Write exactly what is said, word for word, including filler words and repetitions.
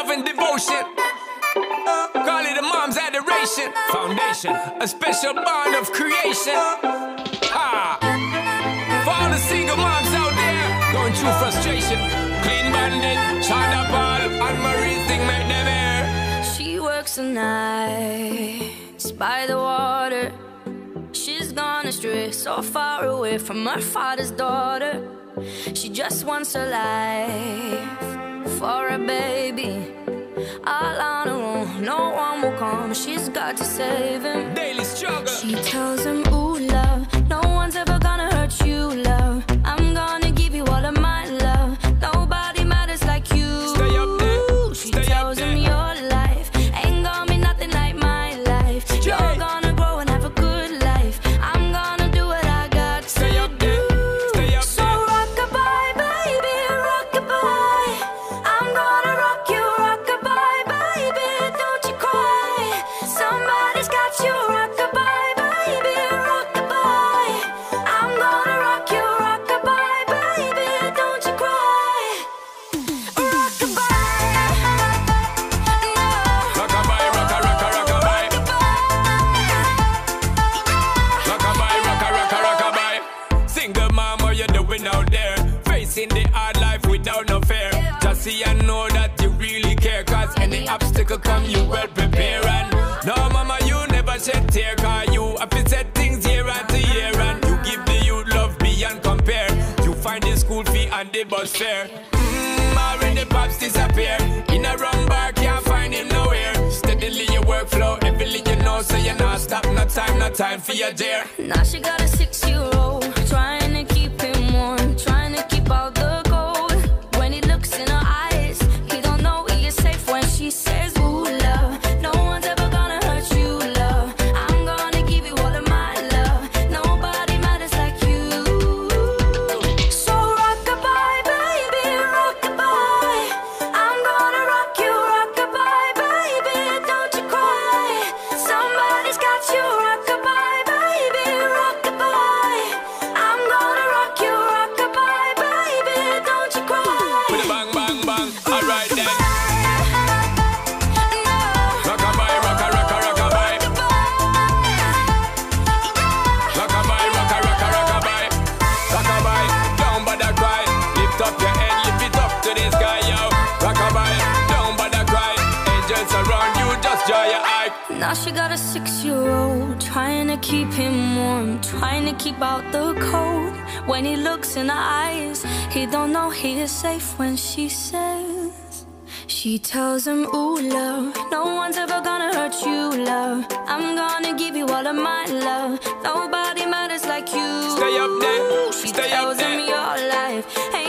love and devotion. Call it a mom's adoration. Foundation, a special bond of creation. Ah, for all the single moms out there going through frustration. Clean Bandit, China Paul, and Marie thing make them air. She works the nights by the water. She's gone astray, so far away from her father's daughter. She just wants a life for a baby. All on her own, no one will come. She's got to save him. Daily struggle. She tells him, ooh, love, no one's ever gonna hurt you, love. I'm gonna give you all of my love. Nobody matters like you. Stay up there. She Stay tells up him there. your life ain't gonna be nothing like my life. You're Yeah. gonna grow and have a good life. I'm gonna do what I got Stay to up there. do. Stay up So there. rock-a-bye, baby, rock-a-bye. I'm gonna rock you, rock-a-bye, baby, don't you cry. Somebody's got you, rock-a-bye, baby, rock-a-bye. I'm gonna rock you, rock-a-bye, baby, don't you cry. Rock-a-bye, no. Rock-a-bye, rocka, rocka, rock-a-bye. Rock-a-bye, rocka, rocka, rock-a-bye. Single mom, what you doing out there? Facing the hard life without no fear. Just see and know that you really care. Cause any obstacle come, you well prepare. And no, mama, you never shed tear. Cause you have to set things year after year. And you give the youth love beyond compare. You find the school fee and the bus fare. Mmm, already pops disappear. In a wrong bar, can't find him nowhere. Steadily your workflow, everything you know. So you're not stop, no time, no time for your dear. Now she got a six-year-old, trying to keep him warm, trying to keep out the cold. When he looks in her eyes, he don't know he is safe when she says, ooh, love, no one's ever gonna hurt you, love. I'm gonna give you all of my love. Nobody matters like you. So rock-a-bye, baby, rock-a-bye. I'm gonna rock you, rock-a-bye, baby, don't you cry. Somebody's got you, rock-a-bye, baby, rock-a-bye. I'm gonna rock you, rock-a-bye, baby, don't you cry. With a bang, bang, bang. Alright then. No. Rock-a-bye, rocka, rocka, rock-a-bye. Rock-a-bye, rocka, rocka, rock-a-bye. Rock-a-bye, down by the cry. Lift up your head, lift it up to the sky, yo. Rock-a-bye, down by the cry. Angels around you, just draw your eye. Now she got a six-year-old, trying to keep him warm, trying to keep out the cold. When he looks in her eyes, he don't know he is safe when she says. She tells him, ooh, love, no one's ever gonna hurt you, love. I'm gonna give you all of my love. Nobody matters like you. Stay up there, She stay up tells him there. your life